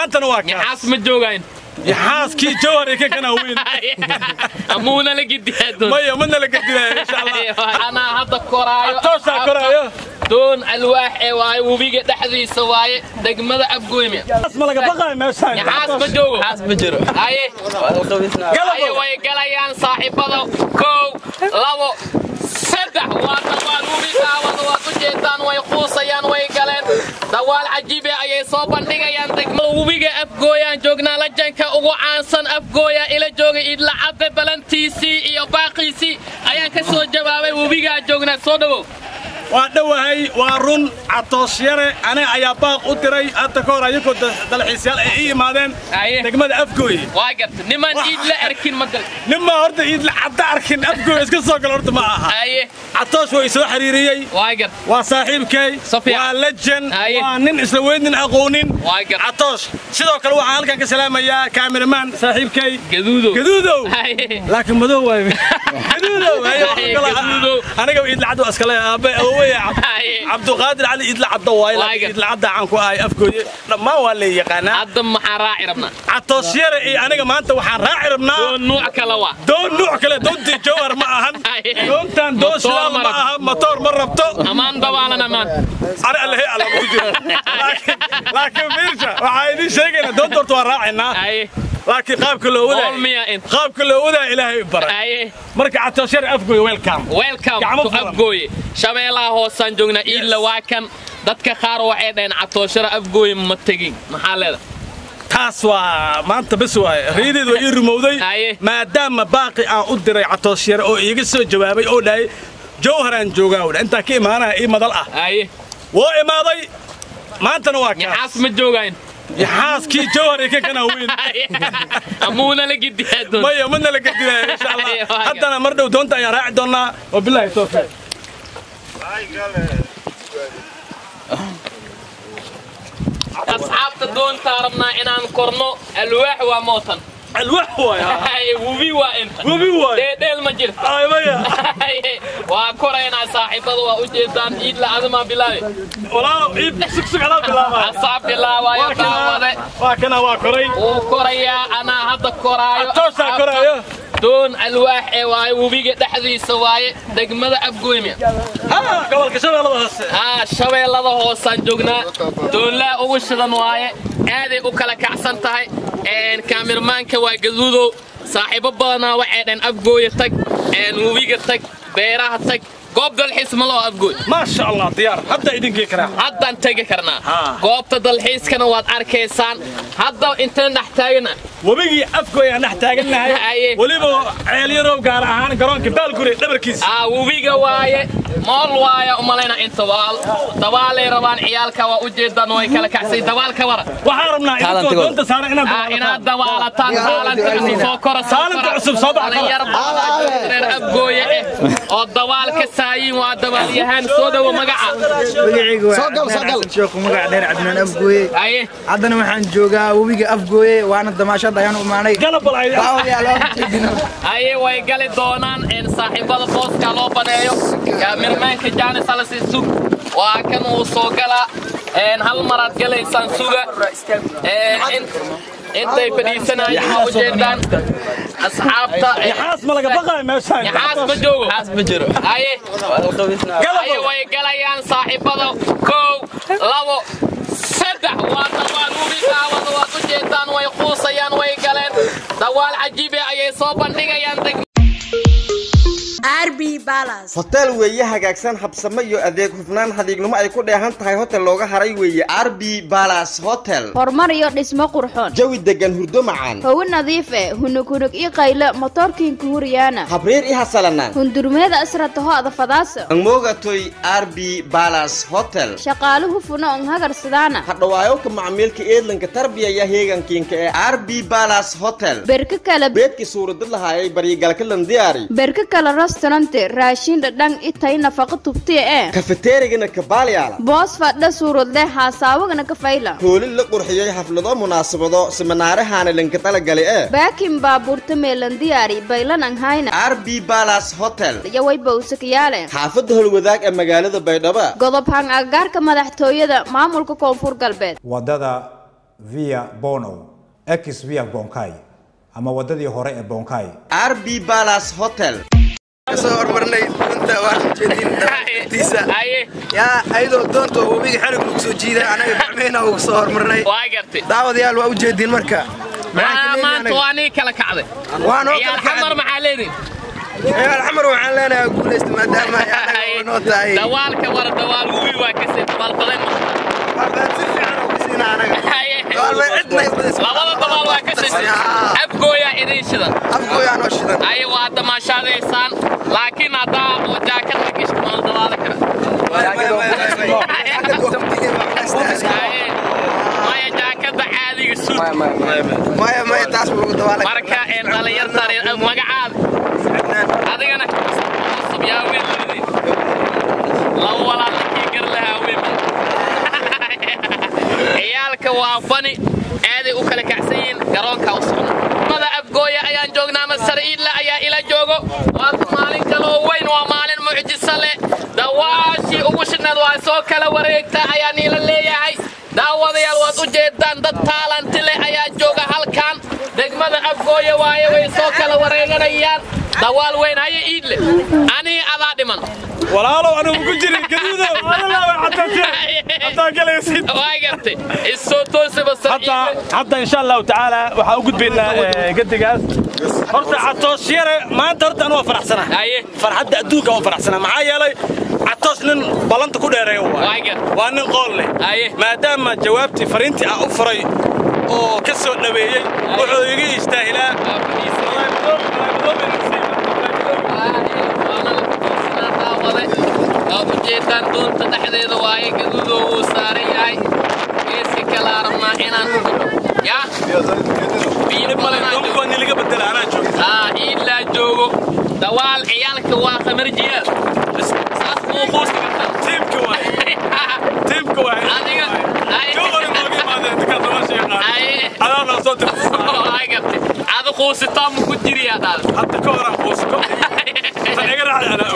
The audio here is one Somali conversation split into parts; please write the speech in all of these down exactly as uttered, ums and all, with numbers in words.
أنت نواك يحاس مجوعين يحاس كي جوهر كنا وين أمونا لقيت هذول ما يمنا لقيت إن شاء الله أنا هذا كرايو توسع كرايو دون الواح واي وبيجي تحذي سواي دق ماذا أبقوي اسمع لك بقى ما شاء يحاس مجوع حاس مجرو أيه أيه ويا قليان صاحب هذا كو لابو سدح واتوال وبيكا واتوجيتان ويقوسيان ويقلن دوال عجيبة أي صوبا نيجيان دق وبيجي أبقويان جوجنا لجنك ugu caansan afgooya ila jooga idla cabbe balantiisi iyo baaqiisi ayaan ka soo jawaabay wabiga joogna soo dhawo waa dhawahay waa run catoosyare ana ayaa baaq u diray hadda ka hor ayagoo dalxiisayaal ay iimaadeen degmada afgooy waa gart niman idla arkin madal nima horta idla cadda arkin afgooy iska soo gal horta ma aha aye catoosh way soo xiriiriyay waa gart waa saaxiibkay waa legend waa nin isla weydin aqoonin catoosh sidoo kale waxaan halkan ka salaamayaa cameraman saaxiibkay gaduudo gaduudo laakiin madow waay gaduudo gaduudo aniga idla caddo askale aabe عبد القادر علي إدل عبد الله إدل عبد عنكو هاي أفكوي ما ولا يقانا عبد محراعي ربنا عطوشير إيه أنا كمان تو حراعي ربنا دون نوع كلوا دون نوع كلا دون تجور معهن دون تان دون شلال معهن موتور مرة بتو أمان دوالنا أمان أنا اللي هي على موجود لكن لكن بيرجع وعايدين شيء دون دور توراعنا لكن قاب كله ودا قاب كله ودا إلهي برا مركز عطوشير أفكوي ويلكم ويلكم تو أفكوي shabeelaha hoosan joogna ila waa kan dadka qaar waxay dheen catooshara afgooy ma tagin maxaa leedahay taas waa maanta bas waay riideed way rumowday maadaama baaqi aan u diray catooshara oo iiga soo jawaabay oo dhaay jawharan joogaa wada inta ka imaanaa ii madal ah aye waa imaaday maantana waa ka xaas ma joogayn يحاس كي جوهر كنا وين أمونا لقيت هذول ما يمنا لقيت إن شاء الله حتى أنا مرة ودونت يا راعي دونا وبالله توفيق أصحاب تدون تارمنا إن أنكرنا الواح وموتن الواح هو يا وبي وين وبي وين ده ده المجر أي مايا وكورينا صاحب هذا وجدان إيد لازم بلاي ولا إيد سك سك على بلا أصحاب بلا ويا كنا وكنا وكوري وكوريا أنا هذا كورايو توسع كورايو دون الواح واي وبيجي تحذي سواي دق ماذا أبقوي ميا ها قبل كشبه الله هس ها شبه الله هوسان جوجنا دون لا أوش ذنواي هذه وكلا كعسن تاي إن كاميرمان كواي جذوذو صاحب بنا وعدن أبقوي تك إن وبيجي تك بيراه تك قبض الحس ملو أبقول ما شاء الله ديار هذا إذن كيكرا هذا أنت كيكرنا قبض الحس كنا واد أركيسان هذا أنت نحتاجنا وبيجي أفكوا يعني نحتاجنا هاي وليبو عياليرو قال أهان قرون كبال كوري دبركيس آه وبيجي واي مال واي أمالنا أنت وال دوال روان عيالك وأجد نوي كلا كعسي دوال كورا وحارمنا إنتو دونت سارة إنا آه إنا دوال تان سالن تعسي فوكرة سالن تعسب صباح أبقوي أو دوال كسايين وادوال يهان سودا ومقعة صقل صقل شوكو مقعة دير عدنا أبقوي أيه عدنا وحن جوجا وبيجي أبقوي وأنا الدماشة ضيان وماني قلب العيد أيه ويقال دونان إن صاحب البوس كانوا بنيو كاميرمان كجاني سالسي سوق وكانوا سوقلا إن هالمرات قال إنسان سوقا إن أنت بديسنا يا وجدان أصحابته يحاس ملك بقى ما شاء يحاس مجوع حاس مجرو أيه أيه ويقال صاحب هذا كو لابو سدح واتوال وبيكا واتوجيتان ويقوسيان ويقلن دوال عجيبة أي صوبا نيجيان دق arbi balas hotel weeye hagaagsan habsamo iyo adeeg hufnaan hadiignimo ay ku dheehan tahay hotel looga haray weeye arbi balas hotel hormar iyo dhismo qurxoon jawi degan hurdo macaan hawo nadiif ah hunug hunug iyo qaylo motorkiin ku huriyana habreer iyo hasalana hundurmeeda asrataho ada fadaasa angmogatoy arbi balas hotel shaqaaluhu funo on hagarsadana hadhawaayo ka macmiilka eedlanka tarbiyaya heegankiinka ee arbi balas hotel berka kala beedki suuradad lahaayay bariigalka lan diyaari berka kala restaurant raashin dhadhan itay nafaqo tubtay ee kafeteerigana ka baaliyaala boos fadha suurad leh haasaawagana ka fayla hoolin la qurxiyay xaflado munaasabado seminaarahaana lanka talagalay ee baakin baabuurta meelan diyaari baylan an hayna arbi balas hotel yaway bawsakayaale xaafadda holwadaag ee magaalada baydhabo godob hang agaarka madaxtooyada maamulka koonfur galbeed wadada via Bono X via Bonkai ama wadadii hore ee Bonkai R B Palace Hotel kasoo hormarnay inta waan jeedin tiisa ya aydo doonto webiga xarig lagu soo jiiday anaga gacmeena ugu soo hormarnay waa gartay daawadayaal waa u jeedin marka maanta waa nii kala kacday waan oo kala xamar maxaa leedin يا الحمر وعن لنا قولست ما دام يا نوتاي دوالك ورا دوال وي waa ka sii balbadan ما بتصير انا وكسينا انا دوال ما عندنا labada domal waa ka sii afgooya idinshida afgooya no shida ay waa damaashadeysaan laakiin hada oo jaakad la gishto ma dawada kara maya jaakada caadiga suud maya maya taas lagu dawaalay marka ee dhalinyarta magacaad adigana subyaaween la walaalkii gar lahaa weyn ciyaalka waa fani aad ay u kala kacsayin garoonka u socda mada afgooya ayaan joognaa masar iidla ayaa ila joogo waa maalin kale oo weyn waa maalin mucjiso leh dawaashi ugu shinaad waa soo kala wareegta ayaan ila leeyahay daawadayaal waad u jeedaan dad taalanti leh ayaa jooga halkan degmada afgooya waaye way soo kala wareeganayaan dawaal weyn haye iidle ani adaa dhiman walaalo anigu ku jirin gaduudo walaalo hatta hatta galaysid waa gartay isoo toosaba hatta hatta insha Allah taala waxa u gudbinaa gadigaas horta Catoos yare maanta horta anu faraxsana haye farxadda adduunka oo faraxsana maxaa yeelay Catoos nin balanta ku dheereeyo waa waa nin qool leh haye maadaama jawaabtii fariintii aan u furay oo ka soo dhaweeyay wuxuu iga istaahilaa jeedaan doonta dhexdeeda waaye gaduudo uu saaran yahay geeska kala aragna inaan ya biyo badan doonka ni laga bedela anaa joogo ah ila joogo dawaal ciyaalka waa qamarjiya saas uu qoyska ka teamka waaye teamka waaye adiga joogo nooga imaadeen dadka dawaashay qaaday adaa noo soo dirtay ay gabtay ada qoysitaan ku jiriya daal hadda ka hor aan qoysko aniga raacay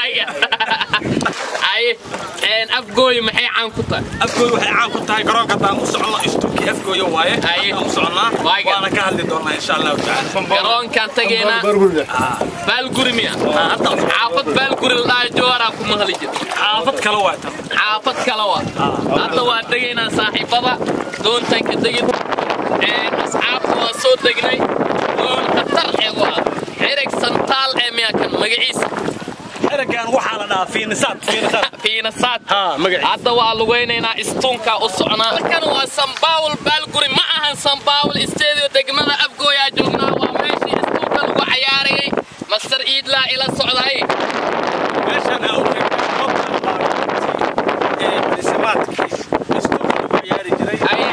ay een afgooy maxay caan ku tahay afgooy waxay caan ku tahay garoonka taan u socono istuuki afgooy waaye ay u soconaa waana ka hadli doonaa insha Allah taala garoonka tageena baalgurimiya hadda xaafad baalguri la joora ku mahali jir xaafad kala waa tan xaafad kala waa hadda waa tageena saaxiibada doontan ka tagin een asxaabtu waa soo tagnay doon qatar ee waa xireg santaal ee miyakan magaciisa xirigan waxa la dhaafay fiinasad fiinasad fiinasad ha magaciisa hadda waa lugeynayna istunka u socnaa kan waa Sanbaul Baalguri ma ahan Sanbaul Stadium degmada afgooya joognaa waa meeshii istunka lagu ciyaarayay Masar Iidla ila socday meeshan aa u ee bismaadkii istunka lagu ciyaari jiray ay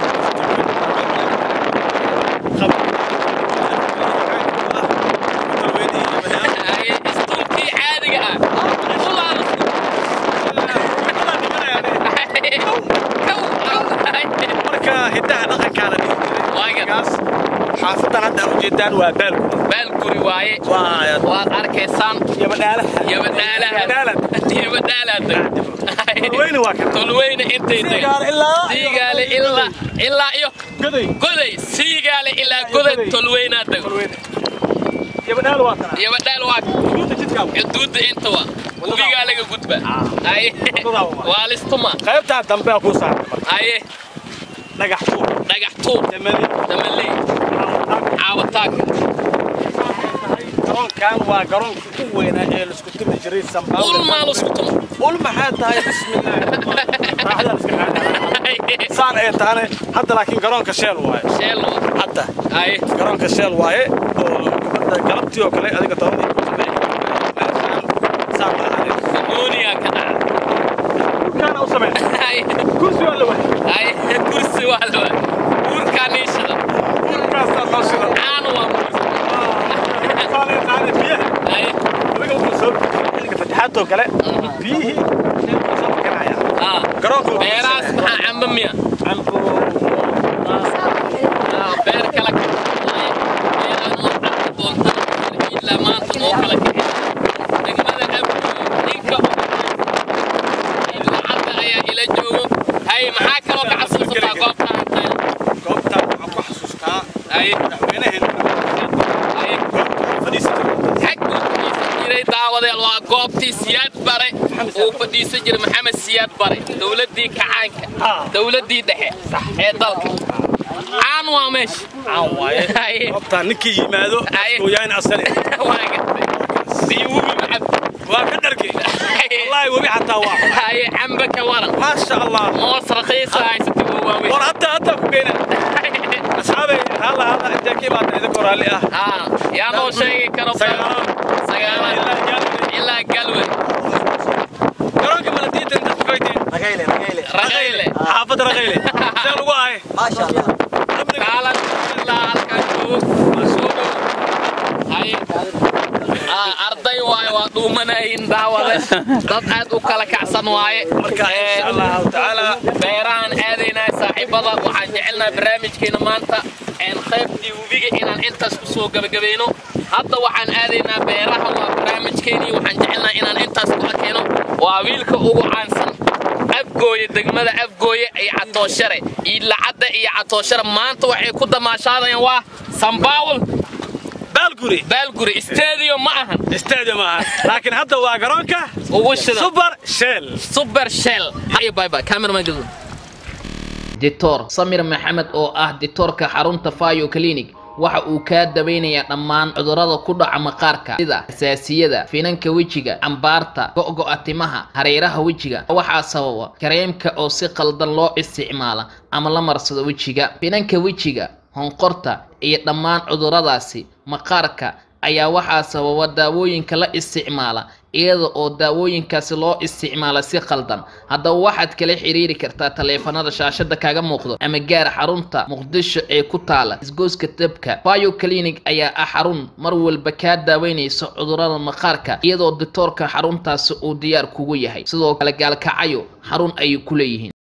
xaafadan hadda u jeedaan waa baalguri baalguri waaye waa waad arkaysaan yabadaalaha yabadaalaha yabadaalaha tolweyne waa ka tolweyne intay siigaale ilaa ilaa iyo goday goday siigaale ilaa goday tolweyne adag yabadaal waa kana yabadaal waa duuda jidka duuda inta waa webiga laga gudba ay waa listuma qaybta dambe ku saaran ay dhagax tuur dhagax tuur damali damali caawataag garoonkan waa garoonka ugu weynaa ee la isku tumi jiray Sanbaul ul ma la isku tumo ul maxaa tahay bismillah raaxada iska qaadana saan ay taane hadda laakiin garoonka sheel waaye sheel hadda ay garoonka sheel waaye oo gabadha galabtii oo kale adiga toban ku sameeyay saan tahay dunia ka dhac kana u sameeyay kursi wala wax ay kursi wala wax urkaan ishada urkaas loo shida aan waa saan ay taane biyaha ay adiga u soo xilliga fatahaadoo kale biyihi soo kanaya ah garoonka beeraas maxaa camba miya cambo ah beer kala beeraan oo doonta ila maanta oo kala degmada ninka ayaa ila joogo hay maxaa kaloo ka xasuusataa goobta أي أي دعوة الواقوبتي سياد بري وفدي سجل محمد سياد بري دولتي كعانك دولتي دحي صح هي ضلك عن وامش عن واي وقتها نكي يمادو وياين أصلي دي وبي محب وكدركي والله وبي حتى واحد هاي عمبك ورا ما شاء الله موس رخيصة هاي ستة وامش ورا حتى حتى كوكينا أصحابي هلا هلا أنت كيف أتذكر اللي أه آه يا مو شيء كانوا سيارات سيارات إلا قلوة كرونك ملتيت أنت سكويتي رغيلة رغيلة رغيلة حافظ رغيلة شغل واعي ما شاء الله تعال لا الكشوف مسؤول هاي أرضي واي وضمنا إن دعوة ضد وكلا كعسن واي مركا إن شاء الله تعالى بيران هذينا صاحب الله وحنجعلنا برامج كنا مانتا إن خيب دي وبيجي إن أنت سوق جبينه هذا وحن هذينا بيرها وبرامج كني وحنجعلنا إن أنت سوق كينو وعويلك أو عنسن أبقوي دقمة أبقوي أي عطوشرة إلا عدا أي عطوشرة ما أنت وحي كده ما شاء الله يوا سامباول بالغوري بالغوري استاديو معهن استاديو معهن لكن هذا هو قرونكا وش سوبر شيل سوبر شيل هاي باي باي كاميرا ما جزء دكتور سمير محمد أو أه دكتور كحرون تفايو كلينيك waxa uu ka dabeynaya dhammaan cudurrada ku dhaca maqaarka sida xasaasiyada finanka wajiga ambaarta go'go'a timaha hareeraha wajiga waxa sababa kareemka oo si qaldan loo isticmaalo ama la marsado wajiga finanka wajiga honqorta iyo dhammaan cudurradaasi maqaarka ayaa waxa sababa daawooyinka la isticmaala iyada oo daawooyinkaasi loo isticmaalo si qaldan hadda waxaad kala xiriiri kartaa taleefanada shaashada kaaga muuqdo ama gaar xarunta Muqdisho ee ku taala isgooska dabka Bio Clinic ayaa ah xarun mar walba ka daaweynayso cudurrada maqaarka iyadoo doctorka xaruntaasi uu diyaar kugu yahay sidoo kale gaalkacayo xarun ay ku leeyihiin